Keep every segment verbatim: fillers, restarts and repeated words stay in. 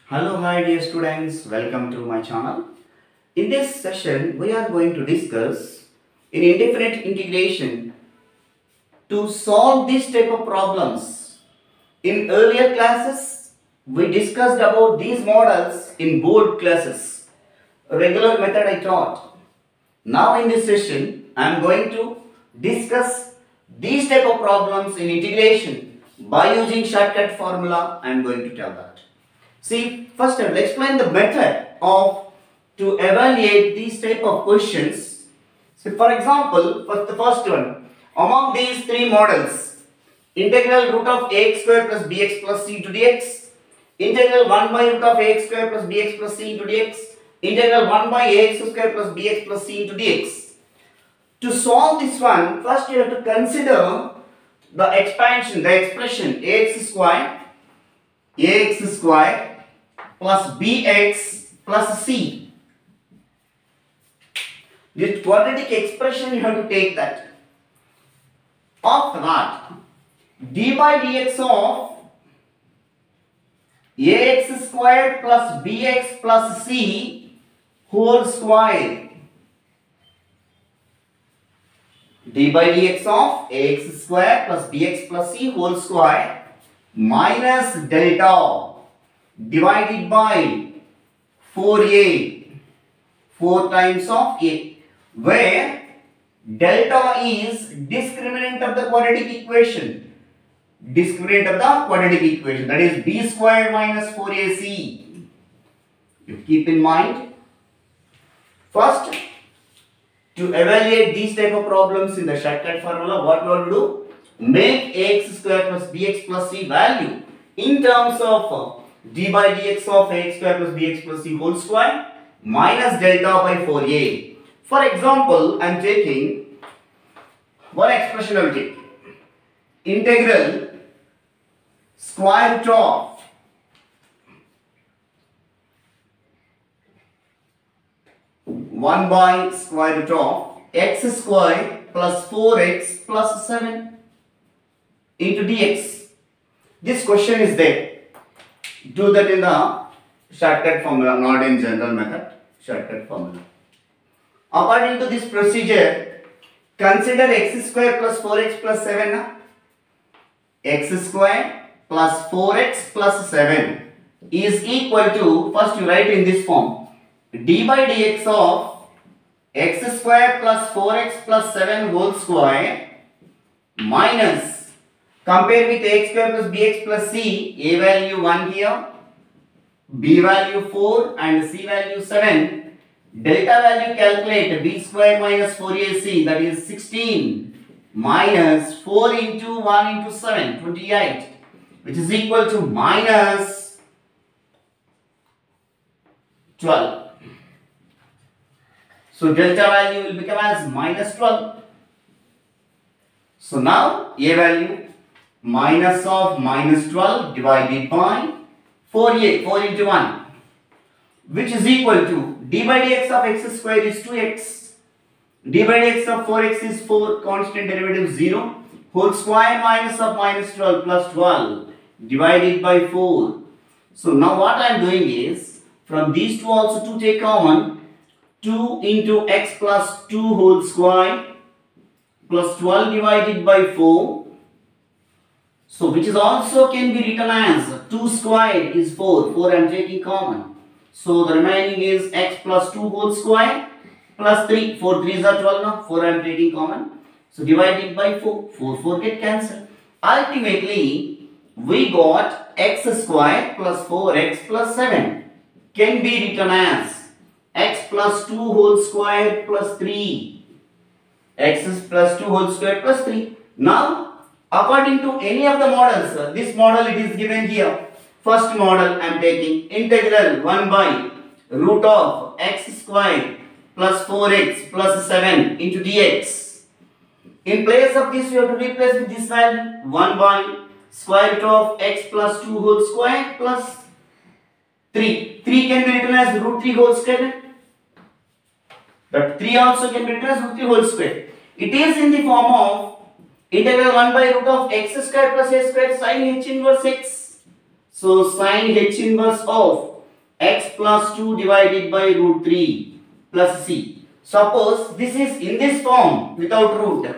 Hello, my dear students, welcome to my channel. In this session, we are going to discuss in indefinite integration to solve this type of problems. In earlier classes, we discussed about these models in board classes. A regular method I taught. Now in this session, I am going to discuss these type of problems in integration by using shortcut formula. I am going to tell that. See, first I will explain the method of to evaluate these type of questions. So, for example, for the first one, among these three models, integral root of ax square plus bx plus c into dx, integral one by root of ax square plus bx plus c into dx, integral one by ax square plus bx plus c into dx. To solve this one, first you have to consider the expansion, the expression ax square, ax square plus bx plus c. This quadratic expression you have to take that. After that, d by dx of ax square plus bx plus c whole square. D by dx of ax square plus bx plus c whole square minus delta divided by four a, four times of a, where delta is discriminant of the quadratic equation. Discriminant of the quadratic equation, that is b square minus four a c. You keep in mind. First, to evaluate these type of problems in the shortcut formula, what we have to do? Make ax square plus bx plus c value in terms of d by dx of ax square plus bx plus c whole square minus delta by four a. For example, I am taking one expression I will take. Integral square root of one by square root of x square plus four x plus seven into dx. This question is there. Do that in the shortcut formula, not in general method. Shortcut formula. According to this procedure, consider x square plus four x plus seven. X square plus four x plus seven is equal to, first you write in this form, d by dx of x square plus four x plus seven whole square minus, compare with x square plus bx plus c, a value one here, b value four and c value seven. Delta value calculate b square minus four a c, that is sixteen, minus four into one into seven, twenty-eight, which is equal to minus twelve. So delta value will become as minus twelve. So now a value minus of minus twelve divided by four a, four into one, which is equal to d by dx of x square is two x, d by dx of four x is four, constant derivative zero, whole square minus of minus twelve plus twelve divided by four. So now what I am doing is, from these two also to take common, two into x plus two whole square plus twelve divided by four. So which is also can be written as two squared is four, four I am taking common. So the remaining is x plus two whole square plus three, four threes are twelve now, four I am taking common. So divided by four, four, four get cancelled. Ultimately, we got x square plus four x plus seven can be written as x plus two whole square plus three. X plus two whole square plus three. Now, according to any of the models, uh, this model it is given here. First model I am taking integral one by root of x square plus four x plus seven into dx. In place of this, you have to replace with this value one by square root of x plus two whole square plus three. three can be written as root three whole square. But three also can be written as root three whole square. It is in the form of integral one by root of x square plus a square sin h inverse x. So sin h inverse of x plus two divided by root three plus c. Suppose this is in this form without root.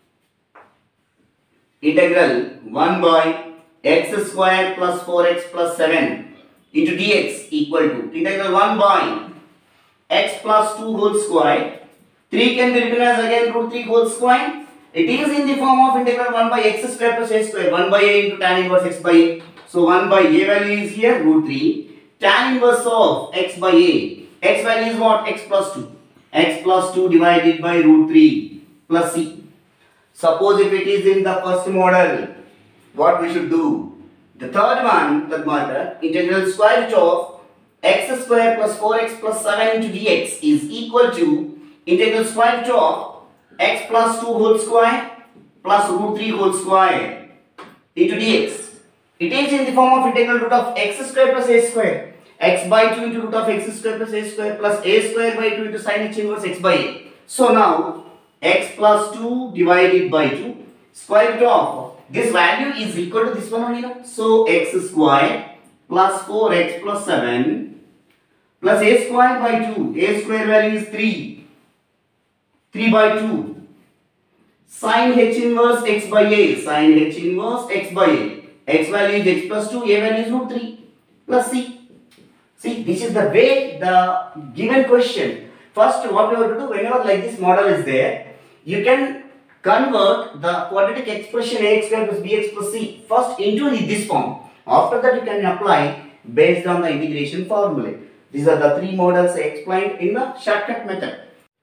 Integral one by x square plus four x plus seven into dx equal to integral one by x plus two whole square. three can be written as again root three whole square. It is in the form of integral one by x square plus a square. one by a into tan inverse x by a. So one by a value is here root three. Tan inverse of x by a. X value is what? X plus two. X plus two divided by root three plus c. Suppose if it is in the first model, what we should do? The third one, that matter, integral square root of x square plus four x plus seven into dx is equal to integral square root of x plus two whole square plus root three whole square into dx. It is in the form of integral root of x square plus a square. X by two into root of x square plus a square plus a square by two into sin h inverse x by a. So now x plus two divided by two square root of this value is equal to this one only now. So x square plus four x plus seven plus a square by two. A square value is three. three by two. Sin h inverse x by a. Sin h inverse x by a. X value is x plus two. A value is root three plus c. See, this is the way the given question. First, what you have to do, whenever like this model is there, you can convert the quadratic expression ax square plus bx plus c first into this form. After that, you can apply based on the integration formula. These are the three models I explained in the shortcut method.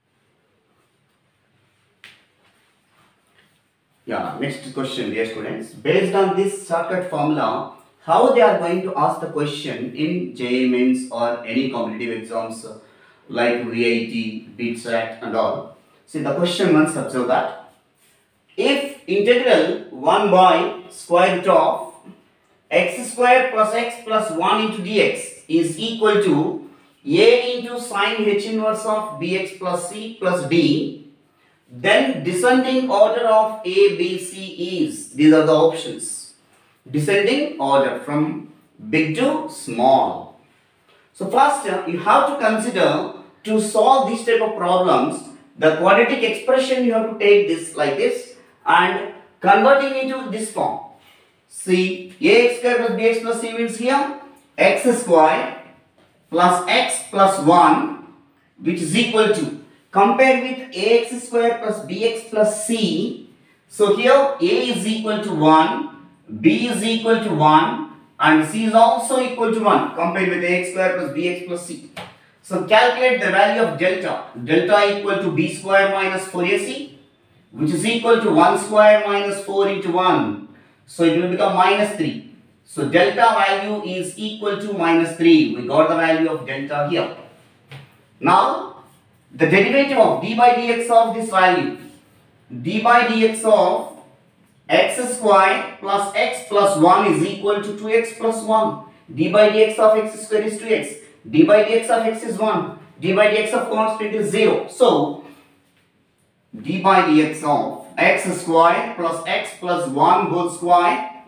Yeah, next question, dear students. Based on this shortcut formula, how they are going to ask the question in J E E Mains or any competitive exams uh, like V I T, BITSAT and all. See, the question once observe that if integral one by square root of x square plus x plus one into dx is equal to a into sin h inverse of bx plus c plus d, then descending order of a, b, c is, these are the options. Descending order from big to small. So first uh, you have to consider to solve this type of problems, the quadratic expression you have to take this like this and converting into this form. See, ax square plus bx plus c means here x square plus x plus one which is equal to, compare with ax square plus bx plus c. So here a is equal to one, b is equal to one and c is also equal to one compared with ax square plus bx plus c. So calculate the value of delta. Delta equal to b square minus four a c which is equal to one square minus four into one. So it will become minus three. So delta value is equal to minus three. We got the value of delta here. Now the derivative of d by dx of this value. D by dx of x square plus x plus one is equal to two x plus one. D by dx of x square is two x. D by dx of x is one. D by dx of constant is zero. So, d by dx of x square plus x plus one whole square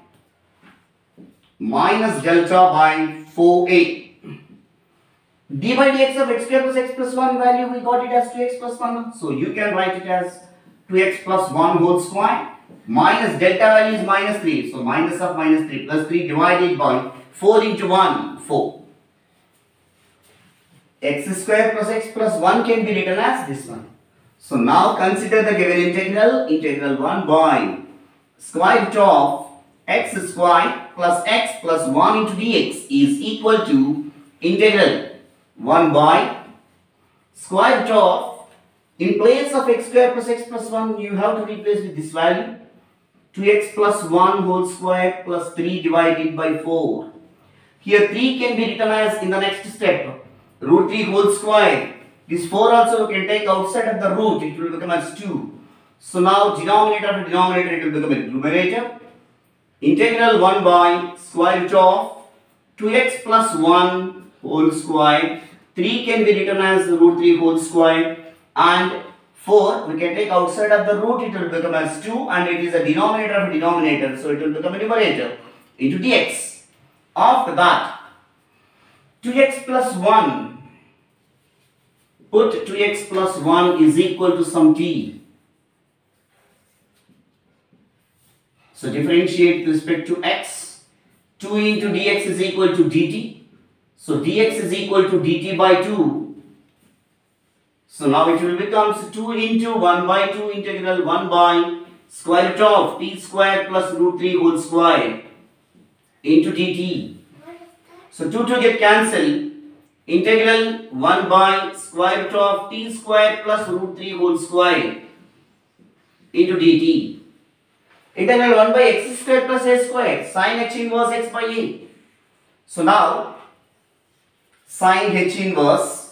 minus delta by four a. D by dx of x square plus x plus one value, we got it as two x plus one. So, you can write it as two x plus one whole square minus delta value is minus three. So, minus of minus three plus three divided by four into one, four. X square plus x plus one can be written as this one. So, now consider the given integral. Integral one by square root of x square plus x plus one into dx is equal to integral one by square root of, in place of x square plus x plus one, you have to replace with this value. two x plus one whole square plus three divided by four. Here three can be written as in the next step. Root three whole square. This four also we can take outside of the root. It will become as two. So now denominator to denominator it will become a numerator. Integral one by square root of two x plus one whole square. three can be written as root three whole square. And four we can take outside of the root, it will become as two and it is a denominator of denominator, so it will become a numerator into dx. After that, two x plus one. Put two x plus one is equal to some t. So differentiate with respect to x. two into dx is equal to dt. So dx is equal to dt by two. So now it will become two into one by two integral one by square root of t square plus root three whole square into dt. So two to get cancelled. Integral one by square root of t square plus root three whole square into dt. Integral one by x square plus a square sin h inverse x by a. So now sin h inverse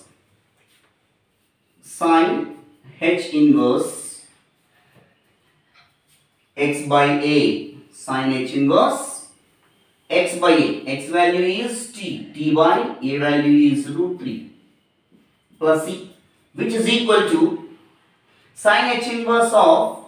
sin h inverse x by a sin h inverse x by a. X value is t. T by a value is root three plus c, which is equal to sin h inverse of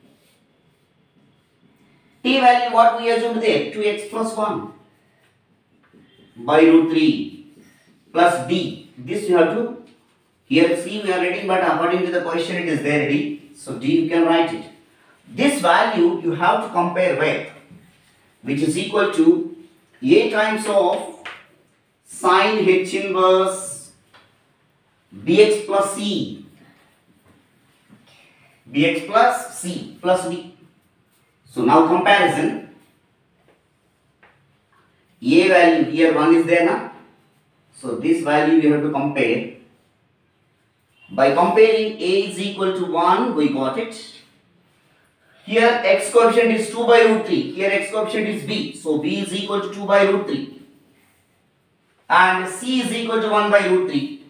t value, what we assumed there, two x plus one by root three plus d. This you have to, here c we are writing, but according to the question it is there ready. So d you can write it. This value you have to compare with, which is equal to a times of sin h inverse bx plus c, bx plus c plus d. So now comparison, a value here one is there now. So this value we have to compare. By comparing a is equal to one, we got it. Here x coefficient is two by root three. Here x coefficient is b. So b is equal to two by root three. And c is equal to one by root three.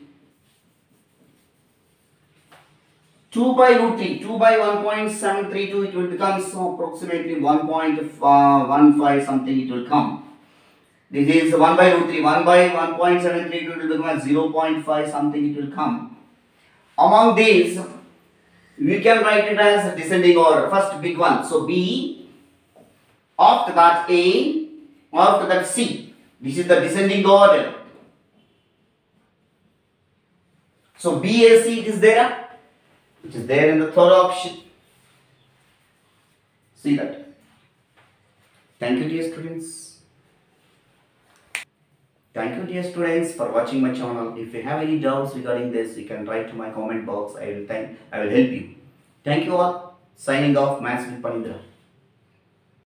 two by root three. two by one point seven three two. It will become so approximately one point one five something it will come. This is one by root three. one by one point seven three two will become zero point five something it will come. Among these, we can write it as descending order. First big one. So B, after that A, after that C. This is the descending order. So B A C it is there. It is there in the third option. See that. Thank you dear students. Thank you dear students for watching my channel. If you have any doubts regarding this, you can write to my comment box. I will thank I will help you. Thank you all. Signing off, Maths with Panindra.